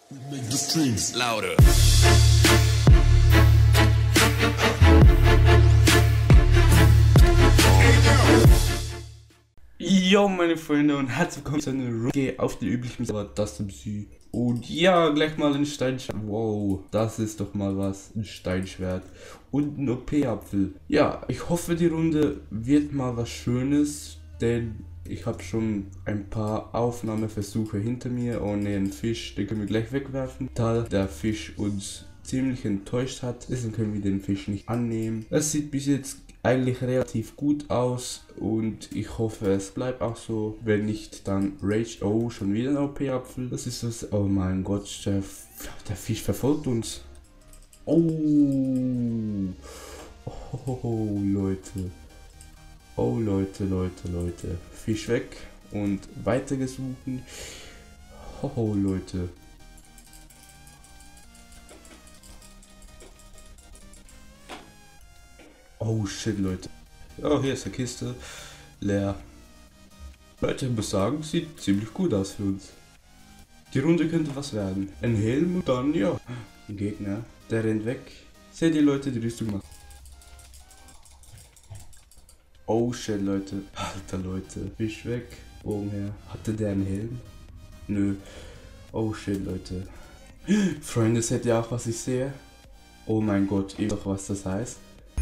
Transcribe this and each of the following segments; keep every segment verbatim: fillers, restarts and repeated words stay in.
Make the streams louder. Jo meine Freunde und herzlich willkommen zu einer Runde auf den üblichen Server, das im Süd. Und ja, gleich mal ein Steinschwert. Wow, das ist doch mal was. Ein Steinschwert und ein O P-Apfel. Ja, ich hoffe die Runde wird mal was Schönes, denn ich habe schon ein paar Aufnahmeversuche hinter mir ohne einen Fisch, den können wir gleich wegwerfen. Da der Fisch uns ziemlich enttäuscht hat, deswegen können wir den Fisch nicht annehmen. Es sieht bis jetzt eigentlich relativ gut aus und ich hoffe es bleibt auch so. Wenn nicht, dann Rage. Oh, schon wieder ein O P-Apfel. Das ist das. Oh mein Gott, der, der Fisch verfolgt uns. Oh. Oh, Leute. Oh, Leute, Leute, Leute. Fisch weg und weitergesucht. Oh, Leute. Oh shit, Leute. Oh, hier ist eine Kiste. Leer. Leute, ich muss sagen, sieht ziemlich gut aus für uns. Die Runde könnte was werden. Ein Helm und dann, ja. Ein Gegner, der rennt weg. Seht ihr, Leute, die Rüstung macht. Oh shit, Leute. Alter, Leute. Fisch weg. Bogen her. Hatte der einen Helm? Nö. Oh shit, Leute. Freunde, seht ihr auch, was ich sehe? Oh mein Gott, ihr doch, was das heißt.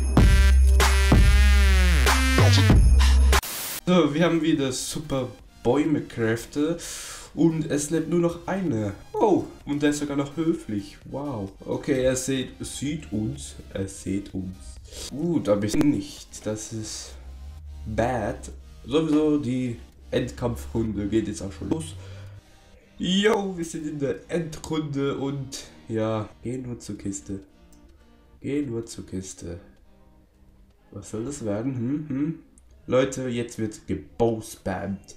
So, wir haben wieder super Bäume-Kräfte und es lebt nur noch eine. Oh, und der ist sogar noch höflich. Wow. Okay, er sieht, sieht uns. Er sieht uns. Gut, aber ich nicht. Das ist bad. Sowieso die Endkampfrunde geht jetzt auch schon los. Yo, wir sind in der Endrunde und ja, geh nur zur Kiste. Geh nur zur Kiste. Was soll das werden? Hm, hm. Leute, jetzt wird gebowspammt.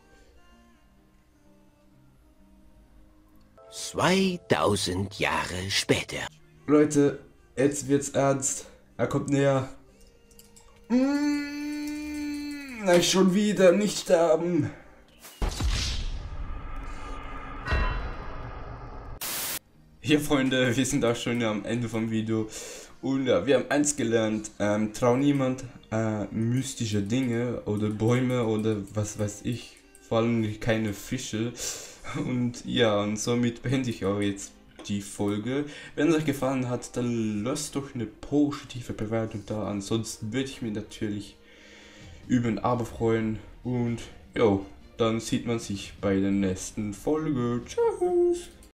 zweitausend Jahre später. Leute, jetzt wird's ernst. Er kommt näher. Mm, nein, schon wieder nicht sterben. Hier, Freunde, wir sind auch schon am Ende vom Video. Und ja, wir haben eins gelernt, ähm, trau niemand äh, mystische Dinge oder Bäume oder was weiß ich, vor allem keine Fische. Und ja, und somit beende ich auch jetzt die Folge. Wenn es euch gefallen hat, dann lasst doch eine positive Bewertung da, ansonsten würde ich mich natürlich über ein Abo freuen. Und ja, dann sieht man sich bei der nächsten Folge. Tschüss!